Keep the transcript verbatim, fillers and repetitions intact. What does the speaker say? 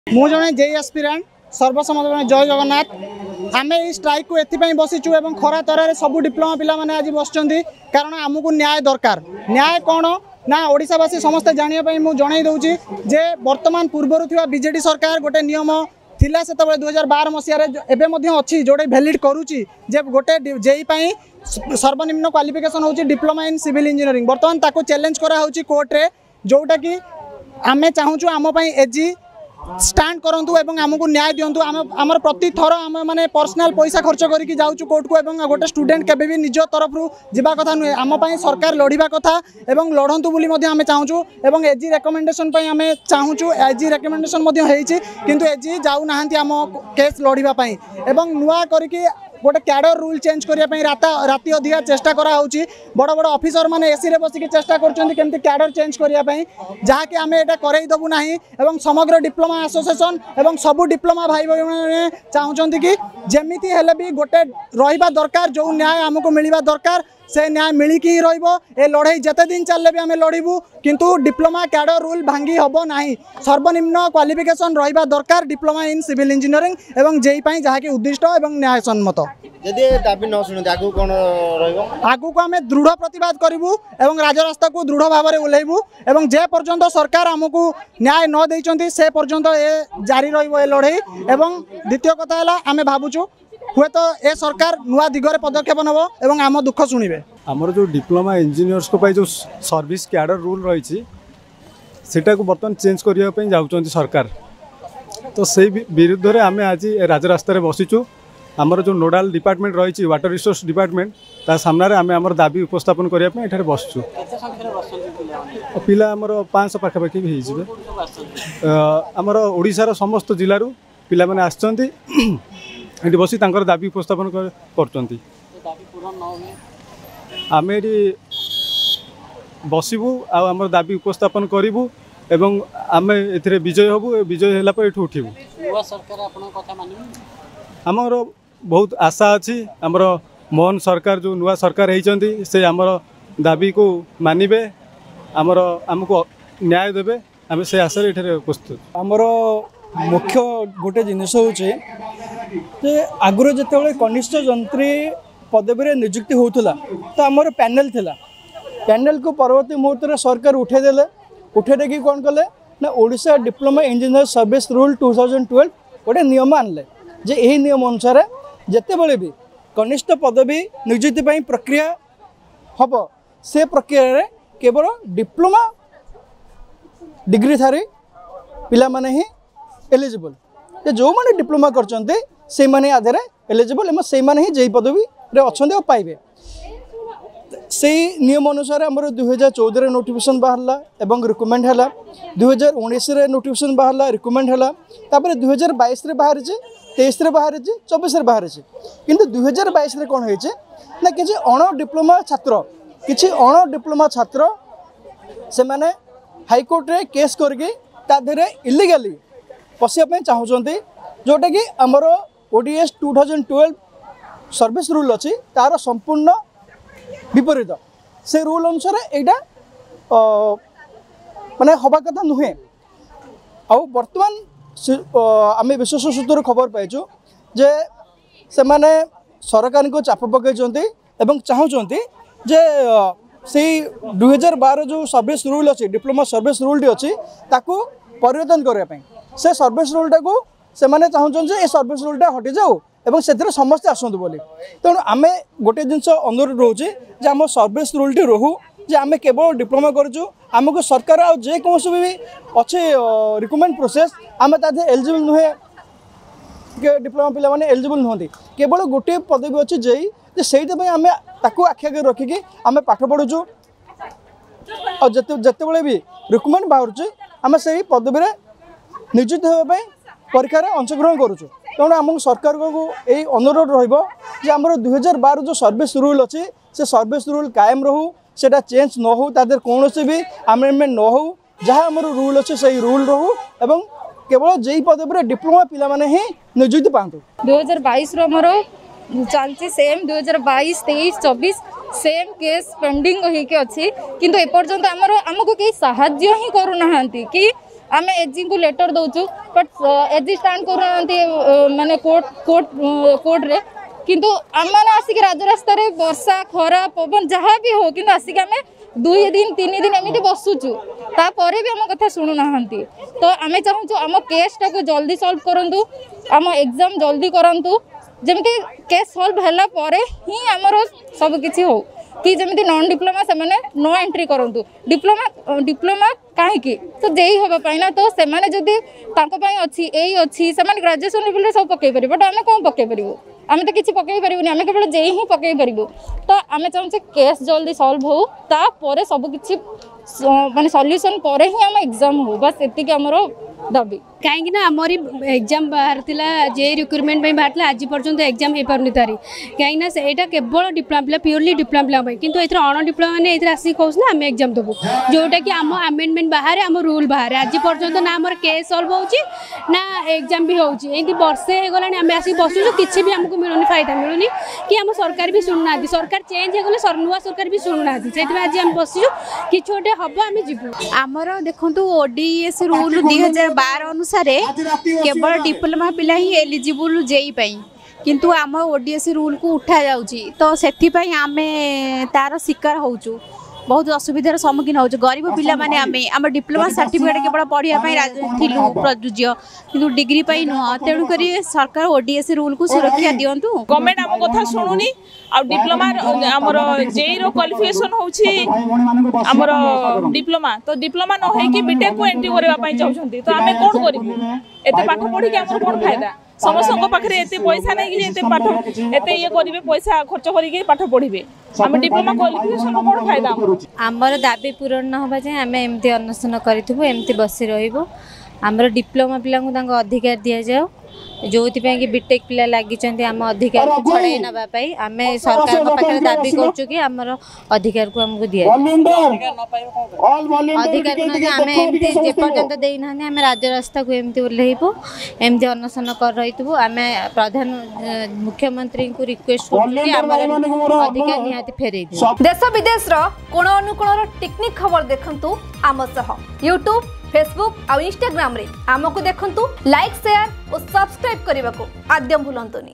मु जड़े जे एस्पिरेंट सर्वसम्मत जय जगन्नाथ आम स्ट्राइक को एपाई बसीचु और खरा तरार सब डिप्लोमा पिला माने आज बस कारण आमको न्याय दरकार। न्याय कौन ना ओडिशावासी समस्ते जानापी मुझे जन दूसरी जे वर्तमान पूर्वर थी बीजेडी सरकार गोटे नियम थिला से दुई हजार बार मसीह अच्छी जोटे भैलिड करुच्ची जे गोटे जेई सर्वनिम्न क्वालिफिकेशन होची डिप्लोमा इन सिविल इंजीनियरिंग बर्तमान ताको चैलेंज करा होची कोर्ट रे जोटा कि आमे चाहूँ आम एजी स्टैंड करंतु एवं आमको न्याय दिंतु आम आमर प्रति थर आम माने पर्सनल पैसा खर्च करके जाऊँ कोर्ट को एवं गोटे स्टूडेंट केबे भी निज तरफ जावा कथा नुहे आम सरकार लड़िबा कथा एवं लड़ंतु बोली मध्य आमे चाहूँ एवं एजी रेकमेंडेशन पई आमे चाहूँ एजी रेकमेंडेशन मध्य हेइछि किंतु एजी जाऊ नाहंती आम केस लड़िबा पई एवं नुआ करके गोटे कैडर रूल चेंज करने राति अधिका चेष्टा करा होची बड़ बड़ ऑफिसर माने एसी रे बसिक चेष्टा करछन्ती केमती कैडर चेंज करने जहाँकि आम एटा करई दबु नाही एवं समग्र डिप्लोमा एसोसिएशन एवं सबु डिप्लोमा भाई भाई मैंने चाहूँगी कि जमीती हेले भी गोटे रहिबा दरकार जो न्याय आमको मिलवा दरकार से न्याय मिलिकी ही रहिबो ए लड़ाई जते दिन चलले भी आम लड़बू किंतु डिप्लोमा कैडर रूल भांगी हबो नाही सर्वनिम्न क्वालिफिकेशन रहिबा दरकार डिप्लोमा इन सिविल इंजीनियरिंग एवं जेई पई जहाँकि उद्दिष्ट एवं न्यायसम्मत यदि दाबी न शुणु आगु कौन आगु को आम दृढ़ प्रतिवाद करूँ एवं राजरास्ता को दृढ़ भाव में ओह्लैबू एवं जे पर्यंत सरकार आमको न्याय न देइचंती से पर्यंत ए जारी रहिबो ए लड़ाई एवं द्वितीय कथा है आम भावुँ हुए तो ए सरकार नुआ दिगरे पदक्षेप नब एवं आम दुख शुणे आमर जो डिप्लोमा इंजीनियर्स को जो सर्विस कैडर रूल रही सेटा को बर्तमान चेंज करने जाऊँ सरकार तो से विरुद्ध में आम आज राजरास्ता बसीचु आमर जो नोडाल डिपार्टमेंट रही वाटर रिसोर्स डिपार्टमेंट ता सामने आम आम दाबी उपस्थापन करने ये बसचु पिला आमर पाँच पाखापाखि भी आमर ओडिशार समस्त जिलूर पिला माने आछंती ये बसी तांकर दाबी उपस्थापन कर आम ये बसबू आम दाबी उपस्थापन करूँ एवं आम ए विजय हबू विजय होला पर एठू उठिबू आमर बहुत आशा अच्छी आमर मोहन सरकार जो नुआ सरकार होती से आमर दाबी को मानिबे आमर आमको न्याय देबे आम से आशा ये प्रस्तुत आमर मुख्य गोटे जिनस होचे आगुरी जिते कनिष्ठ जंत्री पदवी नियुक्ति होता तो आमर पैनल थिला पैनल को परवर्ती मुहूर्त में सरकार उठेदेले उठे कौन कले ना Odisha diploma engineer service rule two thousand twelve गोटे नियम आनले जे यही नियम अनुसार जिते बड़े भी कनिष्ठ पदवी नियुक्ति प्रक्रिया हम से प्रक्रिया केवल डिप्लोमा डिग्री थारी पिला माने ही एलिजिबल जो मैंने डिप्लोमा करते से माने आधार एलिजिबल एवं से माने ही जे पदवी अच्छा पाइबे से नियम अनुसार आमर दुई हजार चौदह नोटिफिकेशन बाहरला एवं रिकमेंड है दुई हजार उन्नीस नोटिफिकेशन बाहरला रिकमेंड है तापर दुई हजार बाईस बाहर तेईस बाहर चौबीस बाहर किंतु दुई हजार बाईस कौन है ना कि अण डिप्लोमा छात्र कि अण डिप्लोमा छात्र से माने हाईकोर्ट रे केस करके इलिगाली पशिया चाहूँगी जोटा कि आमर ODS two thousand twelve service rule अच्छी तार संपूर्ण विपरीत से रूल अनुसार यहाँ माने हवा कथा नुहे आउ बर्तमान आम विशेष सूत्र खबर पाइचु जे से माने सरकार को चाप पकई चाहूँगी जे से दुई हजार बार जो सर्विस रूल अच्छी डिप्लोमा सर्विस रूल अच्छी ताकू परिवर्तन करने से सर्विस रूलटा को से माने चाहूँगी ये सर्विस रूलटा हटि जाऊ एवं से समस्ते आसतु बोली तेणु आम गोटे जिनस अनुरोध रोचे जे आम सर्विस रूलटी रोहू जे आम केवल डिप्लोमा करूँ आमको सरकार आ जेकोसी भी अच्छे रिकमेंड प्रोसेस आम तादे एलिजिबल नुहे डिप्लोमा पिला माने एलिजिबल नुहति केवल गोटे पदवी अच्छी जेई से आम ताकू आखि आगे रखिकी आम पाठ पढ़ुचु और जिते बड़े भी रिकमेंड बाहर आम से पदवी नियुक्त होगापी परीक्षार अंशग्रहण करुचु तेणु आम सरकार को यही अनुरोध रमर दुई हजार बार जो सर्विस रूल अच्छी से सर्विस रूल कायम रहू से चेंज न हो तादर कौन भी आमेंडमेंट न हो जहाँ आम रूल अच्छे से रूल रहू एवं केवल जेई पदवी डिप्लोमा पिला माने ही नियुक्ति पातु दुई हजार बैस रमर चलती सेम दुई हजार बैस तेईस चौबीस सेम केस पेंडिंग होके अच्छी किंतु एपर्यंत आमर आमको कहीं साहाय्य ही करूना कि आम एजी को लेटर दौचु बट एजी स्टाण कर माने कोर्ट कोर्ट कोर्ट रे किंतु आम मैंने आसिक राजरास्ता वर्षा खरा पवन जहाँ भी हो कि आसिक आम दुई दिन तीन दिन एमती बसुचु तापर भी आम कथा शुणुना तो आम चाहूँ आम केसटा को जल्दी सॉल्व करूँ आम एग्जाम जल्दी करूँ जमी केस सॉल्व है ही आमर सब किसी हो कि जमी नॉन डिप्लोमा से नो एंट्री करूँ डिप्लोमा डिप्लोमा कहीं तो जेई हाँपाई ना तो से जदि अच्छी यही अच्छी से ग्राजुएसन लेवल सब पकई पारे बट आम कौन पकई पारू आम तो किसी पकई पारूनी आम केवल जेई ही पकई पारू तो आम चाहूँ केस जल्दी सॉल्व हो तापर सब किसी माने सॉल्यूशन पर ही आम एग्जाम हो बस एतिक आमर दाबी कहीं आमरी एग्जाम बाहर जे रिक्रुटमेंट बाहर आज पर्यंत एग्जाम हो पारनी तारी कहीं यहाँ केवल डिप्लोमा पिला प्योरली डिप्लोमा पिला किंतु एथर अण डिप्लोमा मैंने ये आसिक कहूँ आम एग्जाम देवु जोटा कि आम आमेंडमेंट बाहर आम रूल बाहर आज पर्यंत ना आम केस सल्व हो ना एग्जाम भी होती वर्षे हो गला आम आसिक बसुँ किसी भी आमको मिलूनी फायदा मिलूनी कि आम सरकार भी शुणुना सरकार चेंज हो गले नुआ सरकार भी शुणुना से आज आम बसुँ कि गोटे हम आम जीवु आमर देखु ओडीएस रूल दुई हजार बार अनुसार केवल डिप्लोमा पिला ही एलिजिबल जेई पाई किंतु आम ओडीएस रूल को उठा जाउची तो सेथिपाई आमे तार शिकार होउचु बहुत असुविधार सम्मुखीन हो गरीब पिला माने आमे आम डिप्लोमा सर्टिफिकेट केवल पढ़िया थिलु प्रयोज्य किंतु डिग्री पाई नुह तेणु करी सरकार ओडीएस रूल को सुरक्षा दियंतु गवर्नमेंट आम कथा शुणुनी आ डिप्लोमा आमर जेई रो क्वालिफिकेशन होउची आमर डिप्लोमा तो डिप्लोमा न होई कि बीटेक को एंट्री करबा पई चाहउछंती तो आमे कोन करिबु एते पाठ पढ़ी के हमर कोन फायदा समस्त पाखे एत पैसा नहीं कि पाठ एत ये करेंगे पैसा खर्च करके पाठ पढ़े आम डिप्लोमा क्वालिफिकेशन कौन फायदा आमर दाबी पूरण न होगा जाए आम एमती अनशन करूँ एमती बसी रही आमर डिप्लोमा पिला अधिकार दि जाओ जो कि बीटेक पिला लगी आम अधिकार छड़ाई नापी आम सरकार पाखे दाबी करूँ कि आमर अधिकार को आमको दि अधिकार को आम एमती जेपर्यंत देना आम राजरास्ता को एमती ओह्लैबू एमती अनशन कर रही आम प्रधान मुख्यमंत्री को रिक्वेस्ट करूँ अधिकार निहाती फेरे देश विदेश कोण अनुकोण टेक्निक खबर देखंतु आम सह यूट्यूब फेसबुक और इंस्टाग्राम रे आमको देखंतु लाइक शेयर और सब्सक्राइब करने को आद्यम भूलंतुनी।